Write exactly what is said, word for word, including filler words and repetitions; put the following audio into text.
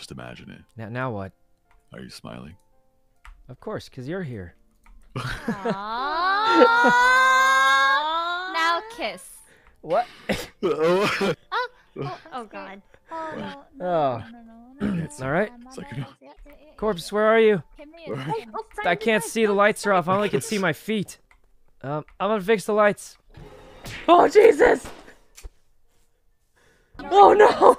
Just imagine it. Now, now what? Are you smiling? Of course, because you're here. Now kiss. What? Oh, oh, oh God. Oh, no, no, Oh. no, no, no, no. All right. Sykkuno. Corpse, where are you? Come here. Where are Oh, you? oh, I can't see. The lights are off. I only can see my feet. Um, I'm gonna fix the lights. Oh, Jesus! Oh, no!